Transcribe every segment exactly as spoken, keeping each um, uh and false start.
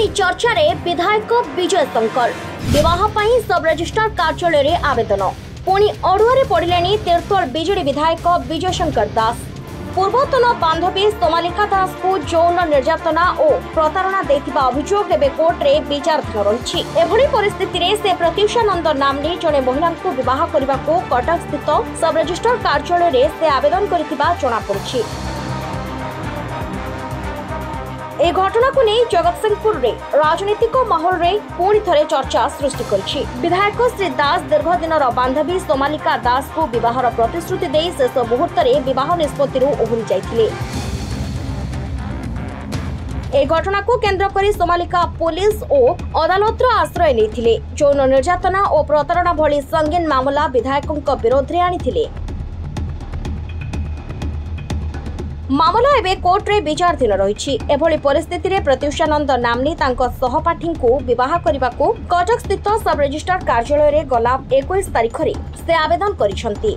पुणी चर्चा रे विधायक विजय शंकर विवाह पई सब रजिस्ट्रार कार्यालय रे आवेदन। पुणी अड़ुआ पड़िले तीर्थोल बीजेडी विधायक विजय शंकर दास। पूर्वतन बांधवी सोमालिका दास को यौन निर्यातना और प्रतारणा देथिबा अभियोग एबे कोर्ट रे विचाराधीन रही। एभली परिस्थिति रे से प्रत्युषानंद नामनी जने महिला को विवाह करने को कटक स्थित सब रजिस्ट्रार कार्यालय रे से आवेदन करथिबा जणा पड़छि। ए घटना को नहीं जगतसिंहपुर रे राजनीतिक माहौल रे पुणी थरे चर्चा सृष्टि करछि। विधायक श्री दास दीर्घ दिन बांधवी सोमालिका दास को विवाहर प्रतिश्रुति दे शेष मुहूर्त में विवाह निष्पत्ति ओहरी जाइथिले। ए घटना को केंद्र करी सोमालिका पुलिस और अदालत आश्रय लेथिले। यौन निर्यातना और प्रतारणा भली संगीन मामला विधायकों विरोध में आनिथिले। मामला एवं कोर्ट रे विचाराधीन रही। एभली परिस्थिति रे प्रत्युषानंद नामनी तांको सहपाठी को विवाह करने को कटक स्थित सब रजिस्ट्रार कार्यालय रे गला इक्कीस तारीख रे से आवेदन करिसंती।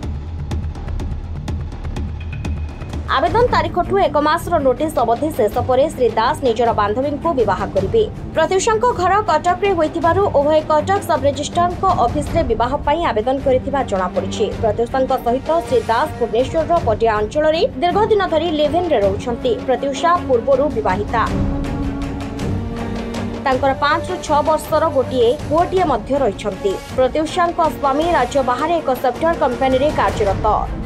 आवेदन तारीख ठू एक मासर नोटिस अवधि शेष पर श्री दास निजर बांधवी को विवाह करेंगे। प्रत्युषांक घर कटक रे होइथिबारु उभय कटक सब रजिस्ट्रार ऑफिस रे विवाह पई आवेदन करिथिबा जणा पड़िछि। प्रत्युषांक सहित श्री दास भुवनेश्वर पटिया अंचल रे दीर्घ दिन धरी लिव इन रे रहउछंती। प्रत्युषा पूर्वरु विवाहिता। तांकर पांच रु छह वर्षर गोटिए पुओटिए मध्य रहिछंती। प्रत्युषांक स्वामी राज्य बाहर एक सॉफ्टवेयर कंपनी रे कार्यरत।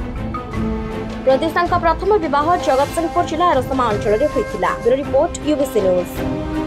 प्रत्युषांक प्रथम विवाह जगतसिंहपुर जिला एरसमा अंचल में होइथिला। Bureau report UBC news.